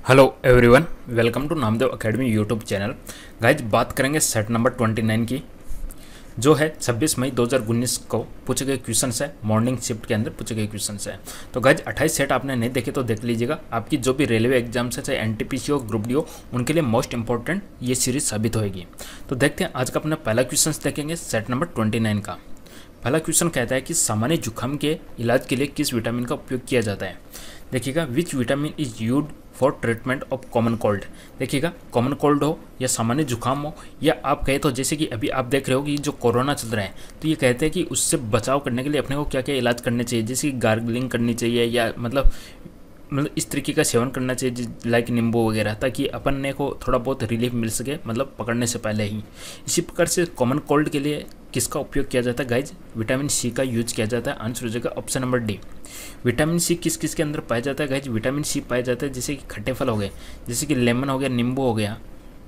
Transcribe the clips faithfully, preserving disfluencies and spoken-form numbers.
Hello everyone, welcome to Namdev academy YouTube channel. Guys बात करेंगे set number उनतीस की, जो है छब्बीस मई दो हज़ार उन्नीस को पूछे गए क्वेश्चंस है। मॉर्निंग शिफ्ट के अंदर पूछे गए क्वेश्चंस है। तो गाइज अट्ठाईस सेट आपने नहीं देखे तो देख लीजिएगा। आपकी जो भी रेलवे एग्जाम्स है, चाहे एनटीपीसी हो, ग्रुप डी हो, उनके लिए मोस्ट इंपॉर्टेंट ये सीरीज साबित होगी। तो देखते हैं आज का अपना पहला क्वेश्चन देखेंगे सेट नंबर उनतीस का। पहला क्वेश्चन कहता है कि सामान्य जुकाम के इलाज के लिए किस विटामिन का उपयोग किया जाता है। देखिएगा, which vitamin is used for treatment of common cold. देखिएगा, कॉमन कोल्ड हो या सामान्य जुकाम हो, या आप कहे तो जैसे कि अभी आप देख रहे हो कि जो कोरोना चल रहा है, तो ये कहते हैं कि उससे बचाव करने के लिए अपने को क्या क्या इलाज करने चाहिए। जैसे कि गार्गलिंग करनी चाहिए, या मतलब मतलब इस तरीके का सेवन करना चाहिए, लाइक नींबू वगैरह, ताकि अपन ने को थोड़ा बहुत रिलीफ मिल सके, मतलब पकड़ने से पहले ही। इसी प्रकार से कॉमन कोल्ड के लिए किसका उपयोग किया जाता है गाइज? विटामिन सी का यूज किया जाता है। आंसर हो जाएगा option number D. Vitamin C किस किस के अंदर पाया जाता है गाइज? विटामिन सी पाया जाता है जैसे कि खट्टे फल हो गए, जैसे कि लेमन हो गया, नींबू हो गया,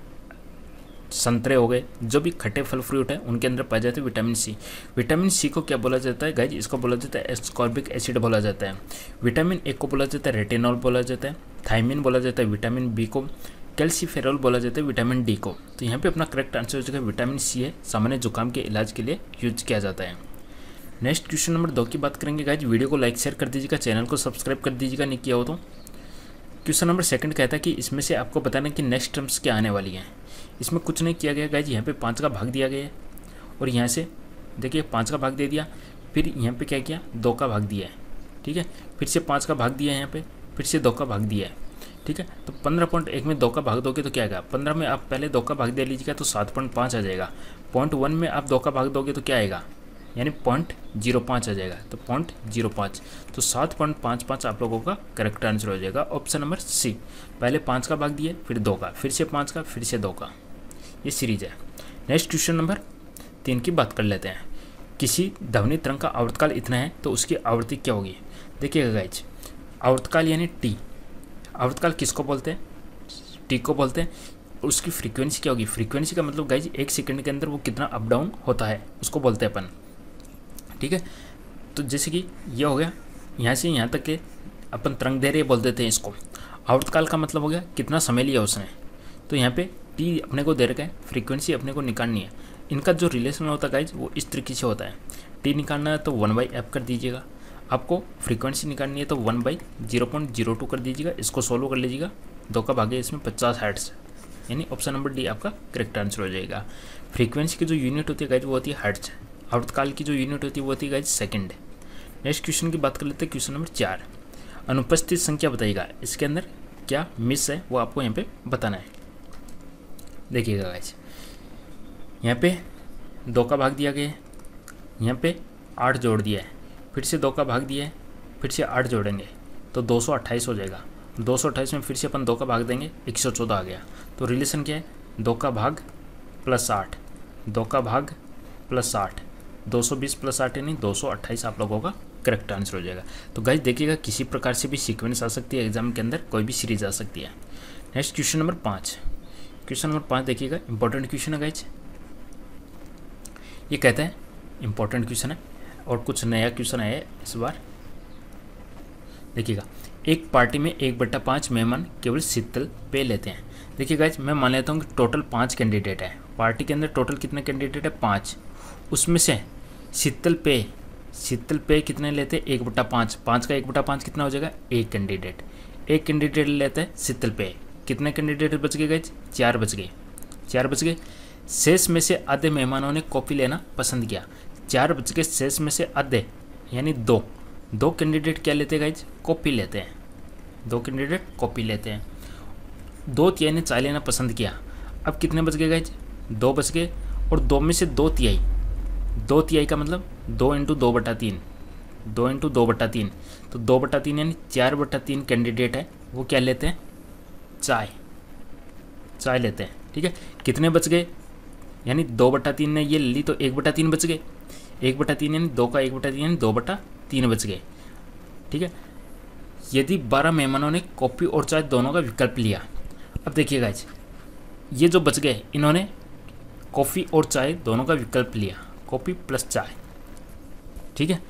संतरे हो गए, जो भी खट्टे फल फ्रूट है उनके अंदर पाया जाता है विटामिन सी। विटामिन सी को क्या बोला जाता है गाइज? इसको बोला जाता है एस्कॉर्बिक एसिड बोला जाता है। विटामिन ए को बोला जाता है रेटिनॉल बोला जाता है। थायमिन बोला जाता है विटामिन बी को। कैल्सीफेरॉल बोला जाता है विटामिन डी को। तो यहाँ पे अपना करेक्ट आंसर हो जाएगा विटामिन सी है, सामान्य जुकाम के इलाज के लिए यूज किया जाता है। नेक्स्ट क्वेश्चन नंबर दो की बात करेंगे गाइज। वीडियो को लाइक शेयर कर दीजिएगा, चैनल को सब्सक्राइब कर दीजिएगा नहीं किया हो तो। क्वेश्चन नंबर सेकंड कहता है कि इसमें से आपको बताना कि नेक्स्ट टर्म्स क्या आने वाली हैं। इसमें कुछ नहीं किया गया गाइज, यहाँ पे पाँच का भाग दिया गया है, और यहाँ से देखिए पाँच का भाग दे दिया, फिर यहाँ पे क्या किया, दो का भाग दिया है, ठीक है, फिर से पाँच का भाग दिया है, यहाँ पे फिर से दो का भाग दिया है, ठीक है। तो पंद्रह पॉइंट एक में दो का भाग दोगे तो क्या आएगा? पंद्रह में आप पहले दो का भाग दे लीजिएगा तो सात पॉइंट पाँच आ जाएगा। पॉइंट वन में आप दो का भाग दोगे तो क्या आएगा? यानी पॉइंट जीरो पाँच आ जाएगा। तो पॉइंट जीरो पाँच, तो सात पॉइंट पाँच पाँच आप लोगों का करेक्ट आंसर हो जाएगा ऑप्शन नंबर सी। पहले पाँच का भाग दिए, फिर दो का, फिर से पाँच का, फिर से दो का, ये सीरीज है। नेक्स्ट क्वेश्चन नंबर तीन की बात कर लेते हैं। किसी ध्वनि तरंग का आवर्तकाल इतना है तो उसकी आवृत्ति क्या होगी? देखिएगा गाइज, आवर्तकाल यानी टी। आवर्तकाल किसको बोलते हैं? टी को बोलते हैं। उसकी फ्रीक्वेंसी क्या होगी? फ्रीक्वेंसी का मतलब गाइज एक सेकंड के अंदर वो कितना अप डाउन होता है उसको बोलते हैं अपन, ठीक है। तो जैसे कि ये हो गया, यहाँ से यहाँ तक के अपन तरंग दे रहे बोल देते हैं इसको। आवर्तकाल का मतलब हो गया कितना समय लिया उसने। तो यहाँ पे टी अपने को दे रखा है, फ्रीक्वेंसी अपने को निकालनी है। इनका जो रिलेशन होता है गाइज वो इस तरीके से होता है। टी निकालना है तो वन बाई एफ कर दीजिएगा, आपको फ्रीक्वेंसी निकालनी है तो one by zero point zero two कर दीजिएगा। इसको सोल्व कर लीजिएगा, दो का भागे इसमें पचास हर्ट्ज, यानी ऑप्शन नंबर डी आपका करेक्ट आंसर हो जाएगा। फ्रीक्वेंसी की जो यूनिट होती है गाइज वो होती है हर्ट्ज। आवर्तकाल की जो यूनिट होती है वो होती है गाइज सेकंड। नेक्स्ट क्वेश्चन की बात कर लेते हैं, क्वेश्चन नंबर चार। अनुपस्थित संख्या बताइएगा, इसके अंदर क्या मिस है वो आपको यहाँ पे बताना है। देखिएगा गाइज, यहाँ पे दो का भाग दिया गया है, यहाँ पे आठ जोड़ दिया है, फिर से दो का भाग दिया है, फिर से आठ जोड़ेंगे तो दो सौ अट्ठाईस हो जाएगा। दो सौ अट्ठाईस में फिर से अपन दो का भाग देंगे, एक सौ चौदह आ गया। तो रिलेशन क्या है? दो का भाग प्लस आठ, दो का भाग प्लस आठ, दो सौ बीस प्लस आठ यानी दो सौ अट्ठाईस आप लोगों का करेक्ट आंसर हो जाएगा। तो गाइज देखिएगा, किसी प्रकार से भी सीक्वेंस आ सकती है एग्जाम के अंदर, कोई भी सीरीज आ सकती है। नेक्स्ट क्वेश्चन नंबर पाँच। क्वेश्चन नंबर पाँच देखिएगा, इंपॉर्टेंट क्वेश्चन है गाइज। ये कहता है इंपॉर्टेंट क्वेश्चन है और कुछ नया क्वेश्चन है इस बार। देखिएगा, एक पार्टी में एक बट्टा पाँच मेहमान केवल शीतल पेय लेते हैं। देखिए गाइज, मैं मान लेता हूँ कि टोटल पाँच कैंडिडेट है पार्टी के अंदर। टोटल कितने कैंडिडेट है? पाँच। उसमें से शीतल पेय शीतल पेय कितने लेते हैं? एक बट्टा पाँच। पाँच का एक बट्टा पाँच कितना हो जाएगा? एक कैंडिडेट। एक कैंडिडेट लेते हैं शीतल पेय। कितने कैंडिडेट बच गए गाइज? चार बच गए। चार बच गए। शेष में से आधे मेहमानों ने कॉफ़ी लेना पसंद किया। चार बच गए, शेष में से आधे यानी दो दो कैंडिडेट क्या लेते हैं गाइज? कॉफ़ी लेते हैं। दो कैंडिडेट कॉफ़ी लेते हैं। दो तिहाई ने चाय लेना पसंद किया। अब कितने बच गए गाइज? दो बच गए, और दो में से दो तिहाई, दो तिहाई का मतलब दो इंटू दो बटा तीन, दो इंटू दो बटा तीन, तो दो बटा तीन यानी चार बटा तीन कैंडिडेट है वो क्या लेते हैं? चाय चाय लेते हैं, ठीक है। कितने बच गए? यानी दो बटा तीन ने ये ली तो एक बटा तीन बच गए। एक बटा तीन यानी दो का एक बटा तीन यानी दो बटा तीन बच गए, ठीक है। यदि बारह मेहमानों ने कॉफ़ी और चाय दोनों का विकल्प लिया, अब देखिएगा ये जो बच गए इन्होंने कॉफ़ी और चाय दोनों का विकल्प लिया, कॉफ़ी प्लस चाय, ठीक है।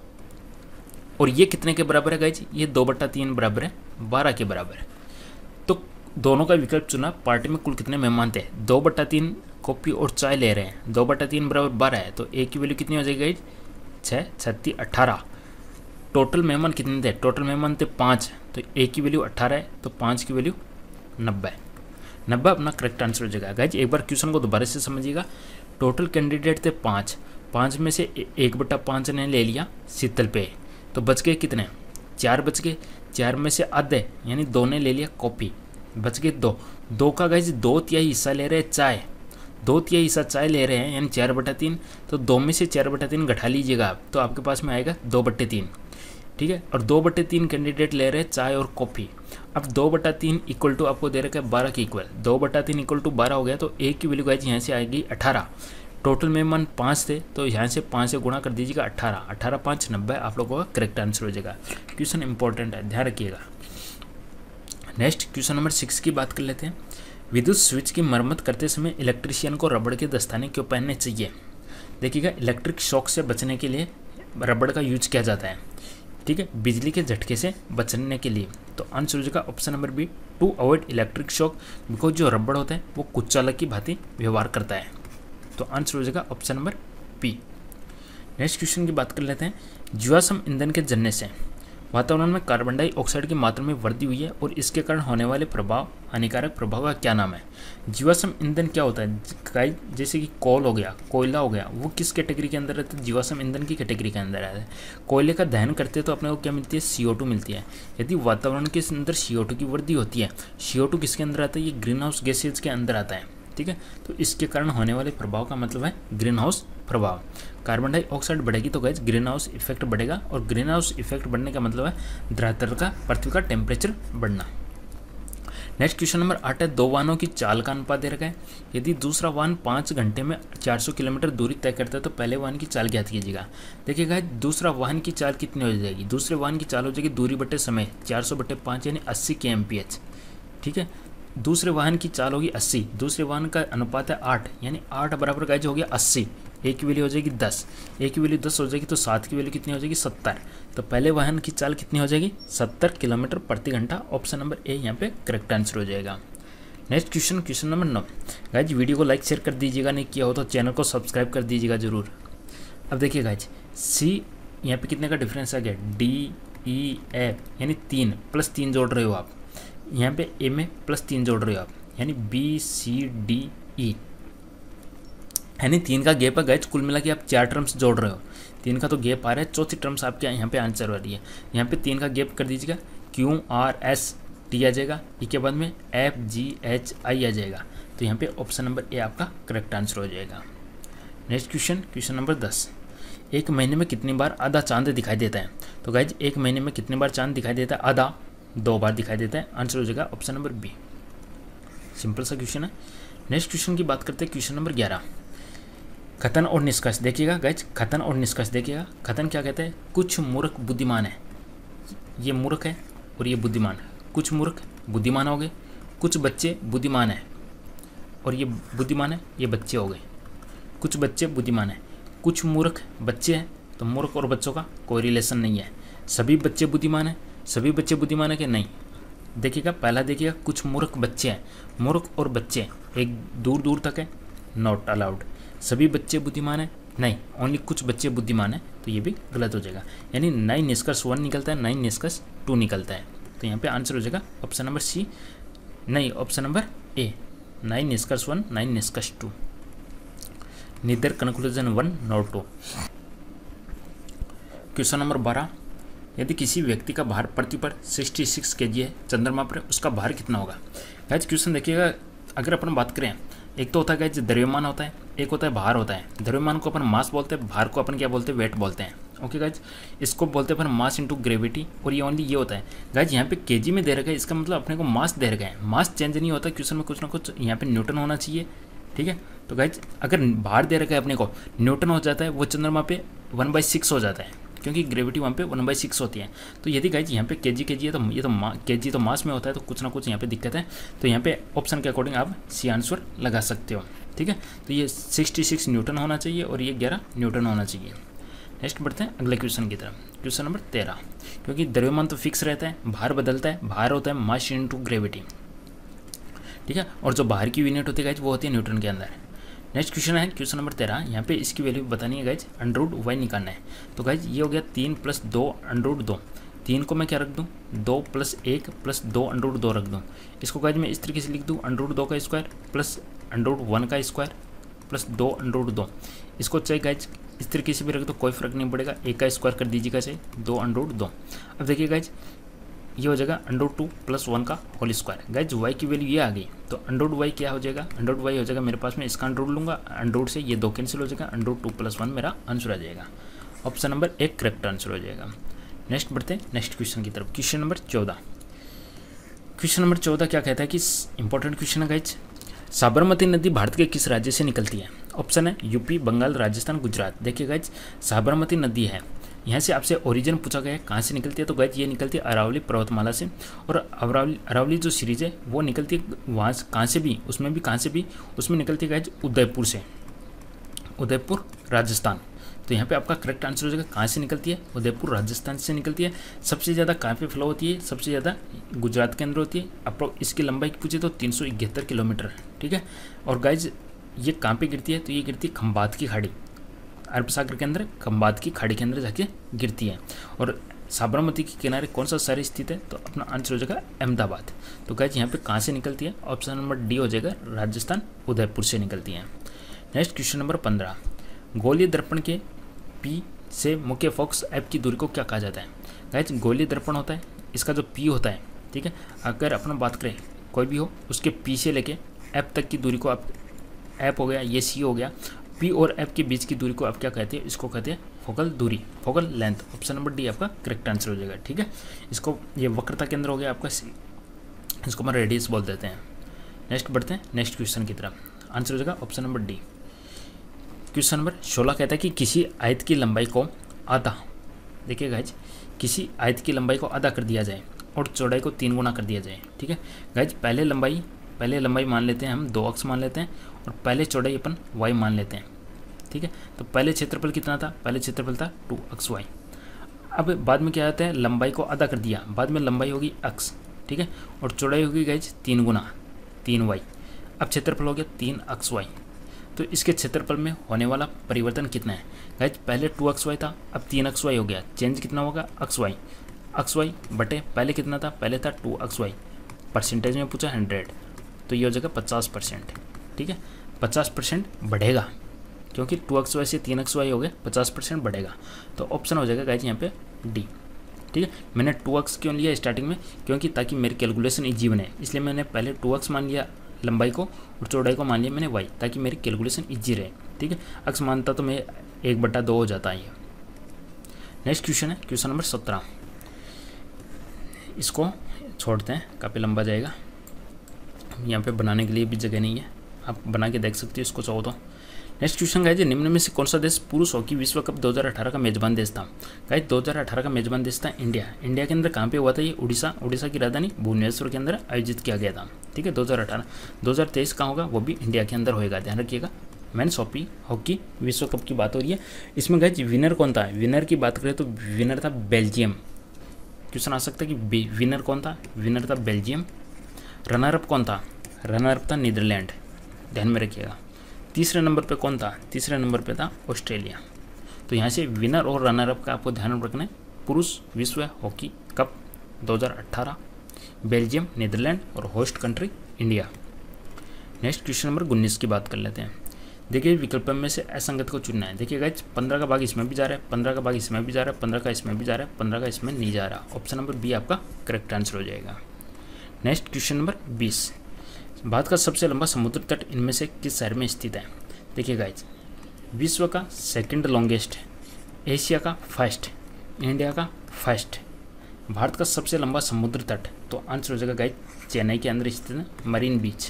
और ये कितने के बराबर है गाइज? ये दो बट्टा तीन बराबर है बारह के बराबर है। दोनों का विकल्प चुना। पार्टी में कुल कितने मेहमान थे? दो बट्टा तीन कॉफ़ी और चाय ले रहे हैं। दो बट्टा तीन बराबर बारह है, तो एक की वैल्यू कितनी हो जाएगी? छः छत्तीस अट्ठारह। टोटल मेहमान कितने थे? टोटल मेहमान थे पाँच, तो एक की वैल्यू अट्ठारह है, तो पाँच की वैल्यू नब्बे। नब्बे अपना करेक्ट आंसर हो जाएगा। गाइज एक बार क्वेश्चन को दोबारा से समझिएगा। टोटल कैंडिडेट थे पाँच, पाँच में से एक बट्टा पाँच ने ले लिया शीतल पे, तो बच गए कितने? चार बच गए। चार में से आधे यानी दो ने ले लिया कॉफ़ी, बच गए दो। दो का गाइज दो तिहाई हिस्सा ले रहे हैं चाय, दो तिहाई हिस्सा चाय ले रहे हैं यानी चार बटा तीन, तो दो में से चार बटा तीन घटा लीजिएगा आप, तो आपके पास में आएगा दो बट्टे तीन। ठीक है, और दो बट्टे तीन कैंडिडेट ले रहे हैं चाय और कॉफ़ी। अब दो बटा तीन इक्वल टू आपको दे रखा है बारह के इक्वल, दो बटा तीन इक्वल टू बारह हो गया, तो एक की वैल्यू गाइज यहाँ से आएगी अठारह। टोटल मेहमान पाँच थे, तो यहाँ से पाँच से गुणा कर दीजिएगा अठारह, अठारह पाँच नब्बे, आप लोगों का करेक्ट आंसर हो जाएगा। क्वेश्चन इंपॉर्टेंट है, ध्यान रखिएगा। नेक्स्ट क्वेश्चन नंबर सिक्स की बात कर लेते हैं। विद्युत स्विच की मरम्मत करते समय इलेक्ट्रीशियन को रबड़ के दस्ताने क्यों पहनने चाहिए? देखिएगा, इलेक्ट्रिक शॉक से बचने के लिए रबड़ का यूज किया जाता है। ठीक है, बिजली के झटके से बचने के लिए। तो आंसर हो जाएगा option number B, to avoid electric shock, because जो रबड़ होता है वो कुछ चालक की भांति व्यवहार करता है। तो आंसर हो जाएगा option number B. Next question की बात कर लेते हैं। जीवाश्म ईंधन के जलने से वातावरण में कार्बन डाइऑक्साइड की मात्रा में वृद्धि हुई है और इसके कारण होने वाले प्रभाव, हानिकारक प्रभाव का क्या नाम है? जीवाश्म ईंधन क्या होता है? जैसे कि कोल हो गया, कोयला हो गया, वो किस कैटेगरी के अंदर रहता है? जीवाश्म ईंधन की कैटेगरी के अंदर आता है। कोयले का दहन करते हैं तो अपने को क्या मिलती है? सी ओ टू मिलती है। यदि वातावरण के अंदर सी ओ टू की वृद्धि होती है, सी ओ टू किसके अंदर आता है? ये ग्रीन हाउस गैसेज के अंदर आता है। ठीक है, तो इसके कारण होने वाले प्रभाव का मतलब है ग्रीन हाउस प्रभाव। कार्बन डाइऑक्साइड बढ़ेगी तो गैस ग्रीन हाउस इफेक्ट बढ़ेगा, और ग्रीन हाउस इफेक्ट बढ़ने का मतलब है धरातल का, पृथ्वी का टेम्परेचर बढ़ना। नेक्स्ट क्वेश्चन नंबर आठ है। दो वाहनों की चाल का अनुपात दे रखा है। यदि दूसरा वाहन पाँच घंटे में चार सौ किलोमीटर दूरी तय करता है तो पहले वाहन की चाल ज्ञात कीजिएगा। देखिएगा, दूसरा वाहन की चाल कितनी हो जाएगी? दूसरे वाहन की चाल हो जाएगी दूरी बटे समय, चार सौ बटे पाँच यानी अस्सी के एम पी एच। ठीक है, दूसरे वाहन की चाल होगी अस्सी, दूसरे वाहन का अनुपात है आठ, यानी आठ बराबर गाइज हो गया अस्सी। एक की वैल्यू हो जाएगी दस, एक की वैल्यू दस हो जाएगी, तो सात की वैल्यू कितनी हो जाएगी? सत्तर। तो पहले वाहन की चाल कितनी हो जाएगी? सत्तर किलोमीटर प्रति घंटा। ऑप्शन नंबर ए यहाँ पे करेक्ट आंसर हो जाएगा। नेक्स्ट क्वेश्चन, क्वेश्चन नंबर नौ। गाइज वीडियो को लाइक शेयर कर दीजिएगा, नहीं किया हो तो चैनल को सब्सक्राइब कर दीजिएगा जरूर। अब देखिए गाइज, सी यहाँ पे कितने का डिफरेंस आ गया? डी ई एफ यानी तीन प्लस तीन जोड़ रहे हो आप, यहाँ पे ए में प्लस तीन जोड़ रहे हो आप, यानी बी सी डी ई, यानी तीन का गैप है गाइज। कुल मिला के आप चार टर्म्स जोड़ रहे हो, तीन का तो गैप आ रहा है, चौथी टर्म्स आपके यहाँ पे आंसर हो रही है। यहाँ पे तीन का गैप कर दीजिएगा, क्यू आर एस टी आ जाएगा, ई के बाद में एफ जी एच आई आ जाएगा, तो यहाँ पे ऑप्शन नंबर ए आपका करेक्ट आंसर हो जाएगा। नेक्स्ट क्वेश्चन, क्वेश्चन नंबर दस। एक महीने में कितनी बार आधा चांद दिखाई देता है? तो गाइज एक महीने में कितनी बार चांद दिखाई देता है? आधा, दो बार दिखाई देता है। आंसर हो जाएगा ऑप्शन नंबर बी। सिंपल सा क्वेश्चन है। नेक्स्ट क्वेश्चन की बात करते हैं, क्वेश्चन नंबर ग्यारह। कथन और निष्कर्ष देखिएगा गाइज, कथन और निष्कर्ष देखिएगा। कथन क्या कहते हैं? कुछ मूर्ख बुद्धिमान है, ये मूर्ख है और ये बुद्धिमान है। कुछ मूर्ख बुद्धिमान हो गए, कुछ बच्चे बुद्धिमान है और ये बुद्धिमान है, ये बच्चे हो गए। कुछ बच्चे बुद्धिमान है, कुछ मूर्ख बच्चे हैं, तो मूर्ख और बच्चों का कोई रिलेशन नहीं है। सभी बच्चे बुद्धिमान है, सभी बच्चे बुद्धिमान है कि नहीं? देखिएगा, पहला देखिएगा, कुछ मूर्ख बच्चे हैं, मूर्ख और बच्चे एक दूर दूर तक है, नॉट अलाउड। सभी बच्चे बुद्धिमान है, नहीं, ओनली कुछ बच्चे बुद्धिमान है, तो ये भी गलत हो जाएगा। यानी नाइन निष्कर्ष वन निकलता है, नाइन निष्कर्ष टू निकलता है, तो यहाँ पे आंसर हो जाएगा ऑप्शन नंबर सी, नहीं ऑप्शन नंबर ए, नाइन निष्कर्ष वन, नाइन निष्कर्ष two. Neither conclusion one not two. Question number बारह। यदि किसी व्यक्ति का भार पृथ्वी पर छियासठ केजी है, चंद्रमा पर उसका भार कितना होगा? गाइस क्वेश्चन देखिएगा, अगर अपन बात करें, एक तो होता है गाइस द्रव्यमान होता है, एक होता है भार होता है। द्रव्यमान को अपन मास बोलते हैं, भार को अपन क्या बोलते हैं? वेट बोलते हैं। ओके गाइज, इसको बोलते हैं अपन मास इंटू ग्रेविटी, और ये ओनली ये होता है गाइज। यहाँ पे केजी में दे रखा है, इसका मतलब अपने को मास दे रखा है, मास चेंज नहीं होता क्वेश्चन में, कुछ ना कुछ यहाँ पे न्यूटन होना चाहिए। ठीक है, तो गाइज अगर भार दे रखा है अपने को न्यूटन हो जाता है, वो चंद्रमा पे वन बाई सिक्स हो जाता है, क्योंकि ग्रेविटी वहाँ पे वन बाई सिक्स होती है। तो यदि गाइज यहाँ पे केजी केजी है, तो ये तो केजी तो मास में होता है, तो कुछ ना कुछ यहाँ पे दिक्कत है। तो यहाँ पे ऑप्शन के अकॉर्डिंग आप सी आंसर लगा सकते हो। ठीक है, तो ये छियासठ न्यूटन होना चाहिए और ये ग्यारह न्यूटन होना चाहिए। नेक्स्ट बढ़ते हैं अगले क्वेश्चन की तरफ, क्वेश्चन नंबर तेरह। क्योंकि द्रव्यमान तो फिक्स रहता है, भार बदलता है, भार होता है मास इनटू ग्रेविटी। ठीक है। और जो बाहर की यूनिट होती है गाइज वो होती है न्यूटन के अंदर। नेक्स्ट क्वेश्चन है क्वेश्चन नंबर तेरह। यहाँ पे इसकी वैल्यू बतानी है गाइज, अंडर रूट वाई निकालना है। तो गाइज ये हो गया तीन प्लस दो अंडर रूट दो, तीन को मैं क्या रख दूँ, दो प्लस एक प्लस दो अंडर रूट दो रख दूँ। इसको गाइज मैं इस तरीके से लिख दूँ, अंडर रूट दो का square plus under root one का स्क्वायर प्लस दो अंडर रूट दो। इसको चाहे गाइज इस तरीके से भी रख दो, कोई फर्क नहीं पड़ेगा, एक का स्क्वायर कर दीजिएगा चाहे दो अंडर रूट दो। अब देखिए गाइज ये हो जाएगा under root two plus one का होल स्क्वायर। गाइज वाई की वैल्यू ये आ गई, तो अंडर रूट वाई क्या हो जाएगा, अंडर रूट वाई हो जाएगा मेरे पास में, इसका अंडर रूट लूँगा, अंडर रूट से ये दो कैंसिल हो जाएगा, under root two plus one मेरा आंसर आ जाएगा। ऑप्शन नंबर एक करेक्ट आंसर हो जाएगा। नेक्स्ट बढ़ते हैं नेक्स्ट क्वेश्चन की तरफ। क्वेश्चन नंबर चौदह। क्वेश्चन नंबर चौदह क्या कहता है कि इंपॉर्टेंट क्वेश्चन है गाइज, साबरमती नदी भारत के किस राज्य से निकलती है। ऑप्शन है यूपी, बंगाल, राजस्थान, गुजरात। देखिए गाइज साबरमती नदी है, यहाँ से आपसे ओरिजिन पूछा गया है कहाँ से निकलती है, तो गाइज ये निकलती है अरावली पर्वतमाला से। और अरावली अरावली जो सीरीज है वो निकलती है वहाँ से, कहाँ से भी, उसमें भी कहाँ से भी, उसमें निकलती है गाइज उदयपुर से, उदयपुर राजस्थान। तो यहाँ पे आपका करेक्ट आंसर हो जाएगा कहाँ से निकलती है, उदयपुर राजस्थान से निकलती है। सबसे ज़्यादा कहाँ पे फ्लो होती है, सबसे ज़्यादा गुजरात के अंदर होती है। अप्रो इसकी लंबाई पूछे तो तीन सौ इकहत्तर किलोमीटर है, ठीक है। और गाइज ये कहाँ पे गिरती है, तो ये गिरती है खंबात की खाड़ी, अरब सागर के अंदर खंबात की खाड़ी के अंदर जाके गिरती है। और साबरमती के किनारे कौन सा शहर स्थित है, तो अपना आंसर हो जाएगा अहमदाबाद। तो गाइज यहाँ पे कहाँ से निकलती है, ऑप्शन नंबर डी हो जाएगा, राजस्थान उदयपुर से निकलती है। नेक्स्ट क्वेश्चन नंबर पंद्रह। गोलीय दर्पण के पी से मुख्य फोकस एफ की दूरी को क्या कहा जाता है। गाइज गोलीय दर्पण होता है, इसका जो पी होता है, ठीक है, अगर अपन बात करें कोई भी हो उसके पी से लेके एफ तक की दूरी को आप, एफ हो गया ये सी हो गया, पी और एफ के बीच की दूरी को आप क्या कहते हैं, इसको कहते हैं फोकल दूरी, focal length. Option number D आपका करेक्ट आंसर हो जाएगा, ठीक है। इसको ये वक्रता केंद्र हो गया आपका, इसको हम रेडियस बोल देते हैं। नेक्स्ट बढ़ते हैं नेक्स्ट क्वेश्चन की तरफ, आंसर हो जाएगा option number D. Question number सोलह कहता है कि किसी आयत की लंबाई को आधा, देखिए गाइज किसी आयत की लंबाई को आधा कर दिया जाए और चौड़ाई को तीन गुना कर दिया जाए, ठीक है। गाइज पहले लंबाई पहले लंबाई मान लेते हैं हम, दो अक्स मान लेते हैं, और पहले चौड़ाई अपन वाई मान लेते हैं, ठीक है। तो पहले क्षेत्रफल कितना था, पहले क्षेत्रफल था टू अक्स वाई। अब बाद में क्या आता है, लंबाई को आधा कर दिया, बाद में लंबाई होगी अक्स, ठीक है, और चौड़ाई होगी गाइज तीन गुना तीन वाई। अब क्षेत्रफल हो गया तीन अक्स वाई, तो इसके क्षेत्रफल में होने वाला परिवर्तन कितना है। गाइज पहले टू अक्स वाई था, अब तीन अक्स वाई हो गया, चेंज कितना होगा, अक्स वाई अक्स वाई बटे पहले कितना था, पहले था टू अक्स वाई, परसेंटेज में पूछा हंड्रेड, तो ये हो जाएगा पचास परसेंट, ठीक है। पचास परसेंट बढ़ेगा क्योंकि टू अक्स वाई से तीन अक्स वाई हो गया, पचास परसेंट बढ़ेगा, तो ऑप्शन हो जाएगा गाइज यहाँ पे डी, ठीक है। मैंने टू अक्स क्यों लिया स्टार्टिंग में, क्योंकि ताकि मेरी कैलकुलेशन इजी बने, इसलिए मैंने पहले टू अक्स मान लिया लंबाई को, और चौड़ाई को मान लिया मैंने वाई, ताकि मेरी कैलकुलेशन इजी रहे, ठीक है। अक्स मानता तो मैं एक बटा दो हो जाता है। नेक्स्ट क्वेश्चन है क्वेश्चन नंबर सत्रह, इसको छोड़ते हैं, काफ़ी लंबा जाएगा, यहाँ पे बनाने के लिए भी जगह नहीं है, आप बना के देख सकते हो इसको चाहो तो। नेक्स्ट क्वेश्चन गाइज, निम्न में से कौन सा देश पुरुष हॉकी विश्व कप दो हज़ार अठारह का मेजबान देश था। गाइज दो हज़ार अठारह का मेजबान देश था इंडिया। इंडिया के अंदर कहाँ पे हुआ था ये, उड़ीसा, उड़ीसा की राजधानी भुवनेश्वर के अंदर आयोजित किया गया था, ठीक है। दो हज़ार अठारह दो हज़ार तेईस कहाँ होगा, वो भी इंडिया के अंदर होएगा, ध्यान रखिएगा। मेंस हॉकी हॉकी विश्व कप की बात हो रही है, इसमें गाइज विनर कौन था, विनर की बात करें तो विनर था बेल्जियम। क्वेश्चन आ सकता है कि विनर कौन था, विनर था बेल्जियम। रनरअप कौन था, रनरअप था नीदरलैंड, ध्यान में रखिएगा। तीसरे नंबर पे कौन था, तीसरे नंबर पे था ऑस्ट्रेलिया। तो यहाँ से विनर और रनरअप का आपको ध्यान रखना है। पुरुष विश्व हॉकी कप दो हज़ार अठारह, बेल्जियम, नीदरलैंड और host country India. Next question number उन्नीस की बात कर लेते हैं। देखिए विकल्प में से असंगत को चुनना है। देखिए गाइज पंद्रह का भाग इसमें भी जा रहा है, पंद्रह का भाग इसमें भी जा रहा है, पंद्रह का इसमें भी जा रहा है, पंद्रह का इसमें नहीं जा रहा। ऑप्शन नंबर बी आपका करेक्ट आंसर हो जाएगा। नेक्स्ट क्वेश्चन नंबर बीस, भारत का सबसे लंबा समुद्र तट इनमें से किस शहर में स्थित है। देखिए गाइज विश्व का सेकंड लॉन्गेस्ट, एशिया का फर्स्ट, इंडिया का फर्स्ट, भारत का सबसे लंबा समुद्र तट, तो आंसर हो जाएगा गाइज चेन्नई के अंदर स्थित है मरीन बीच,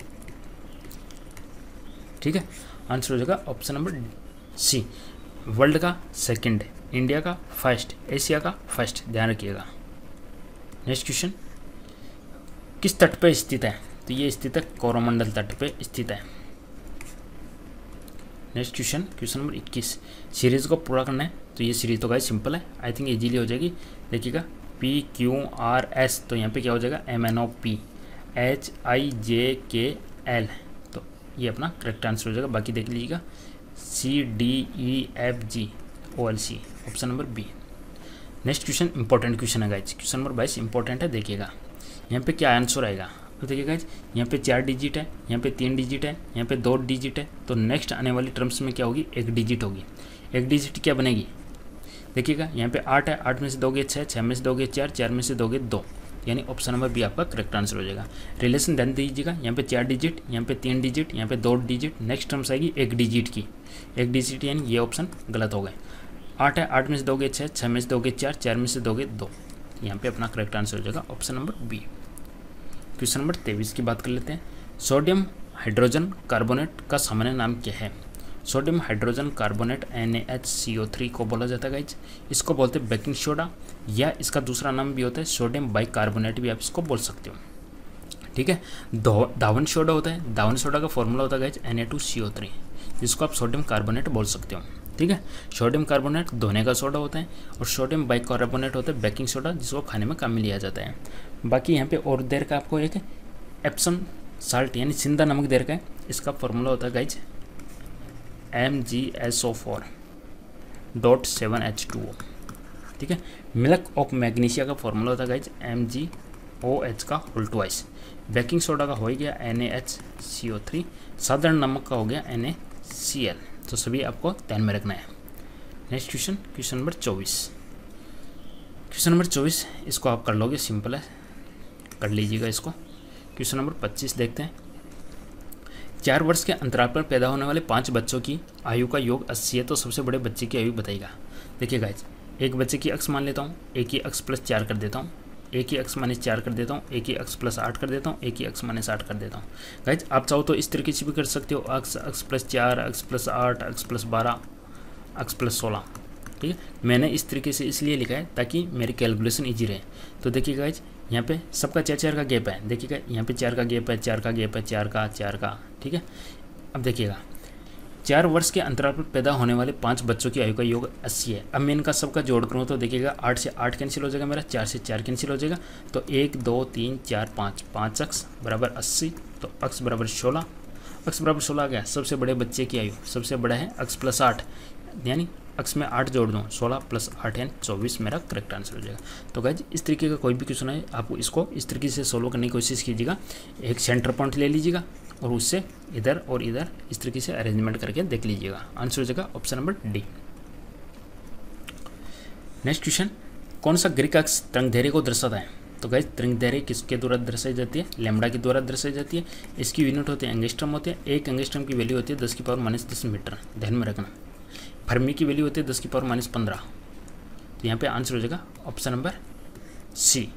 ठीक है। आंसर हो जाएगा ऑप्शन नंबर सी, वर्ल्ड का सेकंड, इंडिया का फर्स्ट, एशिया का फर्स्ट, ध्यान रखिएगा। नेक्स्ट क्वेश्चन, किस तट पे स्थित है, तो ये स्थित है कोरोमंडल तट पे स्थित है। नेक्स्ट क्वेश्चन क्वेश्चन नंबर इक्कीस, सीरीज को पूरा करना है, तो ये सीरीज तो गाइस सिंपल है, आई थिंक इजीली हो जाएगी। देखिएगा पी क्यू आर एस, तो यहाँ पे क्या हो जाएगा M N O P, H I J K L, तो ये अपना करेक्ट आंसर हो जाएगा। बाकी देख लीजिएगा C D E F G O L C, option number B. Next question important question है गाइज, क्वेश्चन नंबर बाईस इंपॉर्टेंट है, देखिएगा यहाँ पे क्या आंसर आएगा। तो देखिए गाइज यहाँ पे चार डिजिट है, यहाँ पे तीन डिजिट है, यहाँ पे दो डिजिट है, तो नेक्स्ट आने वाली टर्म्स में क्या होगी, एक डिजिट होगी। एक डिजिट क्या बनेगी, देखिएगा यहाँ पे आठ है, आठ में से दोगे छः, छः में से दोगे चार, चार में से दोगे दो, यानी ऑप्शन नंबर बी आपका करेक्ट आंसर हो जाएगा। रिलेशन ध्यान दीजिएगा, यहाँ पे चार डिजिट, यहाँ पे तीन डिजिट, यहाँ पे दो डिजिट, नेक्स्ट टर्म्स आएगी एक डिजिट की, एक डिजिट यानी ये ऑप्शन गलत हो गए। आठ है, आठ में से दोगे छः, छः में से दोगे चार, चार में से दोगे दो, यहाँ पे अपना करेक्ट आंसर हो जाएगा option number B. Question number तेईस की बात कर लेते हैं। सोडियम हाइड्रोजन कार्बोनेट का सामान्य नाम क्या है। Sodium hydrogen carbonate N A H C O three को बोला जाता है गाइज। इसको बोलते हैं बेकिंग सोडा, या इसका दूसरा नाम भी होता है सोडियम बाइकार्बोनेट भी आप इसको बोल सकते हो। ठीक है, दावन सोडा होता है, दावन सोडा का फॉर्मूला होता है guys N A two C O three, जिसको आप सोडियम कार्बोनेट बोल सकते हो। ठीक है, सोडियम कार्बोनेट धोने का सोडा होता है, और सोडियम बाइकार्बोनेट होता है बेकिंग सोडा, जिसको खाने में काम में लिया जाता है। बाकी यहाँ पे और देर का आपको एक एप्सम साल्ट यानी सिंदा नमक देर का है, इसका फॉर्मूला होता है guys M G S O four dot seven H two O. ठीक है, मिल्क ऑफ मैग्नीशिया का फॉर्मूला होता है guys M G O H का होल ट्वाइस। बेकिंग सोडा का हो गया N A H C O three, साधारण नमक का हो गया एन ए सी एल। तो सभी आपको ध्यान में रखना है। नेक्स्ट क्वेश्चन, क्वेश्चन नंबर चौबीस। क्वेश्चन नंबर चौबीस इसको आप कर लोगे, सिंपल है, कर लीजिएगा इसको। क्वेश्चन नंबर पच्चीस देखते हैं। चार वर्ष के अंतराल पर पैदा होने वाले पांच बच्चों की आयु का योग अस्सी है, तो सबसे बड़े बच्चे की आयु बताइएगा। देखिए गाइज, एक बच्चे की अक्स मान लेता हूँ, एक ही अक्स प्लस चार कर देता हूँ, एक ही अक्स माइनस चार कर देता हूँ, एक ही अक्स प्लस आठ कर देता हूँ, एक ही अक्स माइनस आठ कर देता हूँ। गाइज आप चाहो तो इस तरीके से भी कर सकते हो, अक्स अक्स प्लस चार, अक्स प्लस आठ, अक्स प्लस बारह, अक्स प्लस सोलह। ठीक है, मैंने इस तरीके से इसलिए लिखा है ताकि मेरी कैलकुलेशन ईजी रहे। तो देखिए गाइज यहाँ पे सबका चार चार का गैप है, देखिएगा यहाँ पे चार का गैप है, चार का गैप है, चार का, चार का। ठीक है, अब देखिएगा चार वर्ष के अंतराल पर पैदा होने वाले पांच बच्चों की आयु का योग अस्सी है। अब मैं इनका सबका जोड़ करूँ तो देखिएगा आठ से आठ कैंसिल हो जाएगा मेरा, चार से चार कैंसिल हो जाएगा, तो एक दो तीन चार पाँच, पाँच अक्स बराबर अस्सी, तो अक्स बराबर सोलह, अक्स बराबर सोलह आ गया। सबसे बड़े बच्चे की आयु सबसे बड़ा है अक्स प्लस आठ, यानी अक्स में आठ जोड़ दूँ, सोलह प्लस आठ यानी चौबीस मेरा करेक्ट आंसर हो जाएगा। तो गाइज इस तरीके का कोई भी क्वेश्चन है, आपको इसको इस तरीके से सोल्व करने की कोशिश कीजिएगा। एक सेंटर पॉइंट ले लीजिएगा और उससे इधर और इधर इस तरीके से अरेंजमेंट करके देख लीजिएगा, आंसर हो जाएगा option number D. Next question, कौन सा ग्रीक अक्ष तरंगदैर्घ्य को दर्शाता है। तो गाइज तरंगदैर्घ्य किसके द्वारा दर्शाई जाती है, लैम्बडा के द्वारा दर्शाई जाती है। इसकी यूनिट होती है एंगस्ट्रम होती है, एक एंगस्ट्रम की वैल्यू होती है दस की पावर माइनस दस मीटर, ध्यान में रखना। फर्मी की वैल्यू होती है दस की पावर माइनस पंद्रह, तो यहाँ पे आंसर हो जाएगा option number C,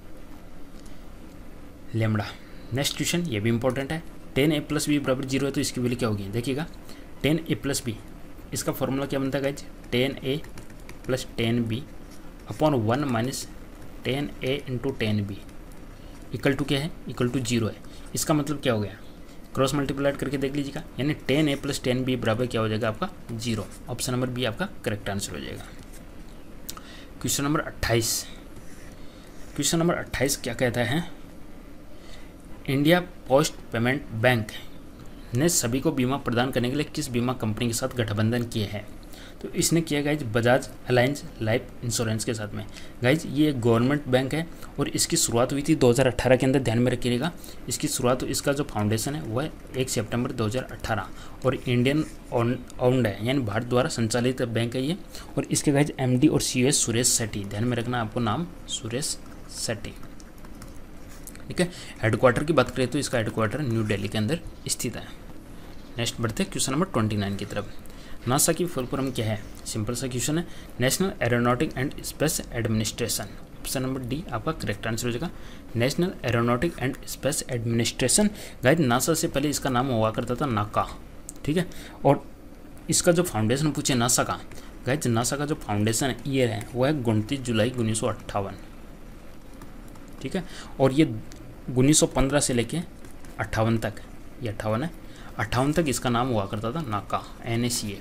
lambda. Next question, ये भी इंपॉर्टेंट है। टेन ए प्लस बी बराबर जीरो है, तो इसकी वैल्यू क्या होगी। देखिएगा टेन ए प्लस बी, इसका फॉर्मूला क्या बनता है guys, ten A plus ten B upon one minus ten A into ten B equal to क्या है, इक्वल टू जीरो है। इसका मतलब क्या हो गया, क्रॉस मल्टीप्लाइड करके देख लीजिएगा, यानी ten A plus ten B बराबर क्या हो जाएगा आपका जीरो, ऑप्शन नंबर बी आपका करेक्ट आंसर हो जाएगा। क्वेश्चन नंबर अट्ठाईस, क्वेश्चन नंबर अट्ठाईस क्या कहता है, इंडिया पोस्ट पेमेंट बैंक ने सभी को बीमा प्रदान करने के लिए किस बीमा कंपनी के साथ गठबंधन किए हैं। तो इसने किया guys Bajaj Allianz life insurance के साथ में। गाइज ये एक गवर्नमेंट बैंक है और इसकी शुरुआत हुई थी दो हज़ार अठारह के अंदर, ध्यान में रखिएगा। इसकी शुरुआत, इसका जो फाउंडेशन है वो है एक सितंबर दो हज़ार अठारह और इंडियन ओन्ड है, यानी भारत द्वारा संचालित बैंक है ये। और इसके गाइज एमडी और सीईओ सुरेश सेठी, ध्यान में रखना आपको नाम, सुरेश सेठी। ठीक है, हेडक्वार्टर की बात करें तो इसका हेडक्वार्टर न्यू दिल्ली के अंदर स्थित है। नेक्स्ट बढ़ते हैं क्वेश्चन नंबर ट्वेंटी नाइन की तरफ। नासा की फुल फॉर्म क्या है, सिंपल सा क्वेश्चन है, national aeronautic and space administration, option number D आपका करेक्ट आंसर हो जाएगा, national aeronautic and space administration. Guys NASA से पहले इसका नाम हुआ करता था नाका। ठीक है, और इसका जो फाउंडेशन पूछे नासा का, गाइड नासा का जो फाउंडेशन ईयर है वो है उनतीस जुलाई उन्नीस सौ अट्ठावन। ठीक है, और ये उन्नीस सौ पंद्रह से लेके अट्ठावन तक, ये अट्ठावन है, अट्ठावन तक इसका नाम हुआ करता था नाका, एन ए सी ए।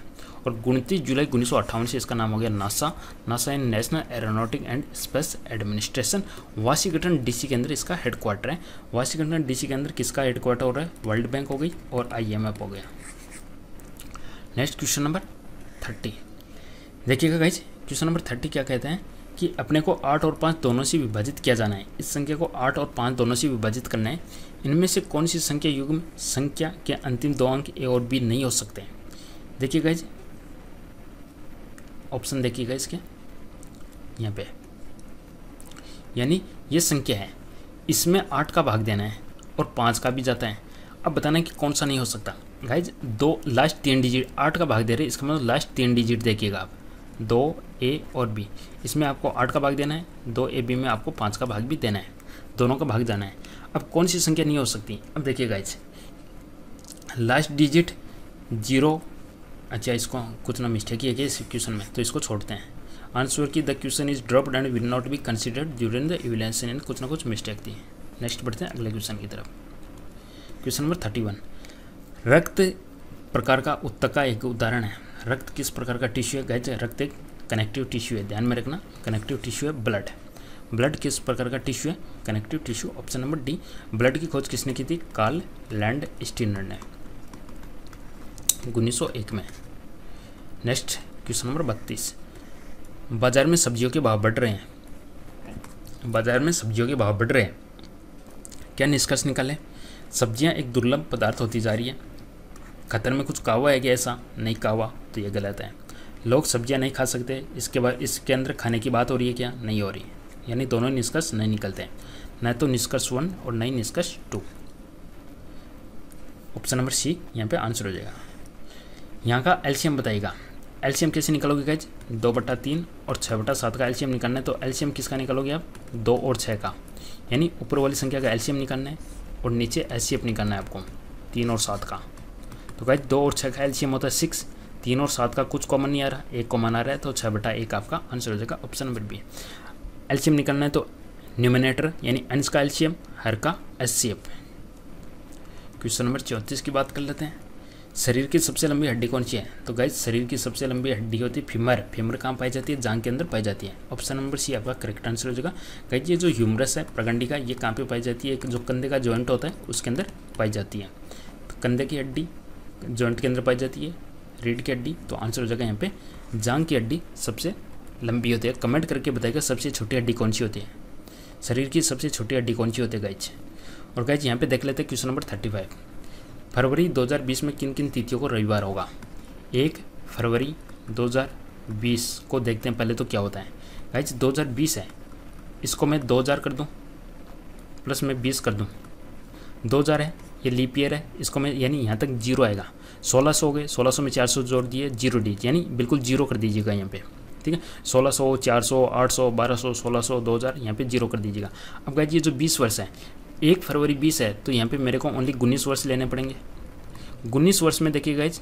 और उनतीस जुलाई उन्नीस सौ अट्ठावन से इसका नाम हो गया NASA. NASA in national aeronautic and space administration. Washington DC के अंदर इसका हेडक्वार्टर है। वाशिंगटन डीसी के अंदर किसका हेडक्वार्टर हो रहा है? वर्ल्ड बैंक हो गई और आईएमएफ हो गया। नेक्स्ट क्वेश्चन नंबर थर्टी देखिएगा गाइज। क्वेश्चन नंबर थर्टी क्या कहते हैं कि अपने को आठ और पाँच दोनों से विभाजित किया जाना है। इस संख्या को आठ और पाँच दोनों से विभाजित करना है। इनमें से कौन सी संख्या युग्म संख्या के अंतिम दो अंक ए और बी नहीं हो सकते? देखिए गाइज, ऑप्शन देखिएगा इसके यहाँ पे, यानी ये संख्या है, इसमें आठ का भाग देना है और पाँच का भी जाता है। अब बताना है कि कौन सा नहीं हो सकता। गाइज दो लास्ट तीन डिजिट आठ का भाग दे रहे, इसका मतलब लास्ट तीन डिजिट देखिएगा आप, दो ए और बी, इसमें आपको आठ का भाग देना है, दो ए बी में आपको पाँच का भाग भी देना है, दोनों का भाग जाना है। अब कौन सी संख्या नहीं हो सकती? अब देखिए गाइज, लास्ट डिजिट जीरो, अच्छा इसको कुछ ना मिस्टेक है कि इस क्वेश्चन में, तो इसको छोड़ते हैं। Answer key the question is dropped and will not be considered during the evaluation, and कुछ ना कुछ मिस्टेक थी। नेक्स्ट बढ़ते हैं अगले क्वेश्चन की तरफ। क्वेश्चन नंबर थर्टी वन, रक्त प्रकार का ऊतक का एक उदाहरण है। रक्त किस प्रकार का टिश्यू है? गाइज रक्त एक कनेक्टिव टिश्यू है, ध्यान में रखना, कनेक्टिव टिश्यू है। ब्लड ब्लड किस प्रकार का टिश्यू है? Connective tissue. Option number D. Blood की खोज किसने की थी? कार्ल लैंडस्टीनर ने उन्नीस सौ एक में। नेक्स्ट क्वेश्चन नंबर बत्तीस, बाजार में सब्जियों के भाव बढ़ रहे हैं। बाजार में सब्जियों के भाव बढ़ रहे हैं, क्या निष्कर्ष निकालें? सब्जियां एक दुर्लभ पदार्थ होती जा रही है। खतर में कुछ कहा हुआ है कि ऐसा नहीं कहा हुआ, तो ये गलत है। लोग सब्जियां नहीं खा सकते, इसके बाद इसके अंदर खाने की बात हो रही है, क्या नहीं हो रही, यानी दोनों निष्कर्ष नहीं निकलते हैं, न तो निष्कर्ष वन और न ही निष्कर्ष टू। ऑप्शन नंबर सी यहाँ पे आंसर हो जाएगा। यहाँ का एलसीएम बताइएगा। एलसीएम कैसे निकालोगे गाइज? दो बटा तीन और छः बटा सात का एलसीएम निकालना है, तो एलसीएम किसका निकालोगे आप? दो और छः का, यानी ऊपर वाली संख्या का एलसीएम निकालना है और नीचे एचसीएफ निकालना है आपको, तीन और सात का। तो गाइज दो और छः का एलसीएम होता है सिक्स, तीन और सात का कुछ कॉमन नहीं आ रहा, एक कॉमन आ रहा है, तो छः बटा एक आपका आंसर हो जाएगा। Option number B. एलसीएम निकालना है तो न्यूमिनेटर यानी अंश का एलसीएम, हर का एचसीएफ। क्वेश्चन नंबर चौंतीस की बात कर लेते हैं। शरीर की सबसे लंबी हड्डी कौन सी है? तो गाइज शरीर की सबसे लंबी हड्डी होती है फीमर। फीमर कहाँ पाई जाती है? जांघ के अंदर पाई जाती है। ऑप्शन नंबर सी आपका करेक्ट आंसर हो जाएगा। गाइज ये जो ह्यूमरस है प्रगंडी का, ये कहाँ पे पाई जाती है? जो कंधे का जॉइंट होता है उसके अंदर पाई जाती है। तो कंधे की हड्डी जॉइंट के अंदर पाई जाती है, रीढ़ की हड्डी, तो आंसर हो जाएगा यहाँ पे जांघ की हड्डी सबसे लंबी होती है। कमेंट करके बताइएगा सबसे छोटी हड्डी कौन सी होती है, शरीर की सबसे छोटी हड्डी कौन सी होती है गाइज। और गाइज यहाँ पे देख लेते हैं क्वेश्चन नंबर थर्टी फाइव। फरवरी दो हज़ार बीस में किन किन तिथियों को रविवार होगा? एक फरवरी दो हज़ार बीस को देखते हैं पहले तो क्या होता है। गाइज दो हज़ार बीस है, इसको मैं दो हज़ार कर दूं प्लस मैं बीस कर दूं, दो हज़ार है, ये लीप ईयर है, इसको मैं यानी यहाँ तक जीरो आएगा। सोलह सौ हो गए, सोलह सौ में चार सौ जोड़ दिए, जीरो डीज, यानी बिल्कुल जीरो कर दीजिएगा यहाँ पे, ठीक है। सोलह सौ, चार सौ, आठ सौ, बारह सौ, सोलह सौ, दो हज़ार, यहाँ पे जीरो कर दीजिएगा। अब गाइज ये जो बीस वर्ष है, एक फरवरी बीस है, तो यहाँ पे मेरे को ओनली उन्नीस वर्ष लेने पड़ेंगे। उन्नीस वर्ष में देखिए गाइज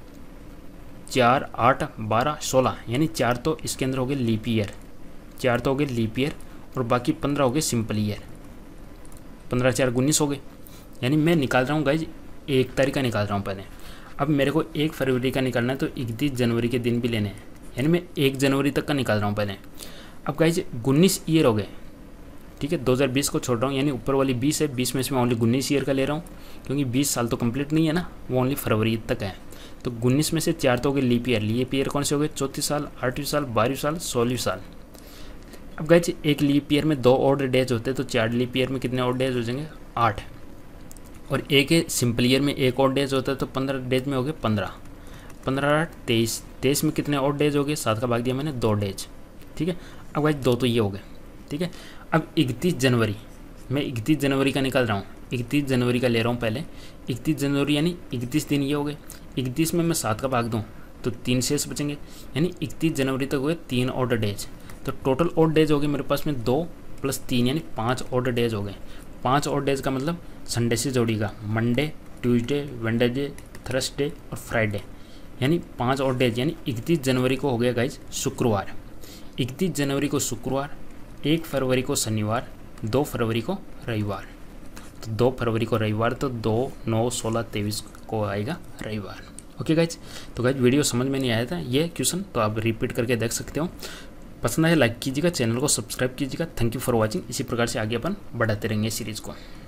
चार, आठ, बारह, सोलह, यानी चार तो इसके अंदर हो गए लीप ईयर, चार तो हो गए लीप ईयर और बाकी पंद्रह हो गए सिंपल ईयर। पंद्रह चार उन्नीस हो गए, यानी मैं निकाल रहा हूँ गाइज एक तारीख का निकाल रहा हूँ पहले। अब मेरे को एक फरवरी का निकालना है, तो इकतीस जनवरी के दिन भी लेने हैं, यानी मैं एक जनवरी तक का निकाल रहा हूँ पहले। अब गाइज उन्नीस ईयर हो गए, ठीक है, दो हज़ार बीस को छोड़ रहा हूँ, यानी ऊपर वाली बीस है, बीस में से मैं ओनली उन्नीस ईयर का ले रहा हूँ, क्योंकि बीस साल तो कंप्लीट नहीं है ना, वो ओनली फरवरी तक है। तो उन्नीस में से चार तो हो गए लीप ईयर, लीप ईयर कौन से हो गए? चौंतीस साल, आठवीं साल, बारहवीं साल, सोलहवीं साल। अब गाइज एक लीप ईयर में दो ऑड डेज होते हैं, तो चार लीप ईयर में कितने ऑड डेज हो जाएंगे? आठ। और एक सिंपल ईयर में एक ऑड डेज होता है, तो पंद्रह डेज में हो गए पंद्रह, पंद्रह आठ तेईस, तेईस में कितने ऑड डेज हो गए? सात का भाग दिया मैंने, दो डेज, ठीक है। अब गाइज दो तो ये हो गए, ठीक है। अब इकतीस जनवरी, मैं इकतीस जनवरी का निकाल रहा हूँ, इकतीस जनवरी का ले रहा हूँ पहले। इकतीस जनवरी यानी इकतीस दिन ये हो गए, इकतीस में मैं सात का भाग दूँ तो तीन शेष बचेंगे, यानी इकतीस जनवरी तक हुए तीन ऑड डेज। तो टोटल ऑड डेज हो गए मेरे पास में दो प्लस तीन, यानी पाँच ऑड डेज हो गए। पाँच ऑड डेज का मतलब संडे से जोड़िएगा, मंडे, ट्यूसडे, वेडनेसडे, थर्सडे और फ्राइडे, यानी पाँच ऑड डेज, यानी इकतीस जनवरी को हो गया गाइज शुक्रवार, इकतीस जनवरी को शुक्रवार, एक फरवरी को शनिवार, दो फरवरी को रविवार। तो दो फरवरी को रविवार, तो दो, नौ, सोलह, तेईस को आएगा रविवार। ओके गाइज, तो गाइज वीडियो समझ में नहीं आया था ये क्वेश्चन तो आप रिपीट करके देख सकते हो। पसंद आए लाइक कीजिएगा, चैनल को सब्सक्राइब कीजिएगा। Thank you for watching. इसी प्रकार से आगे अपन बढ़ाते रहेंगे सीरीज़ को।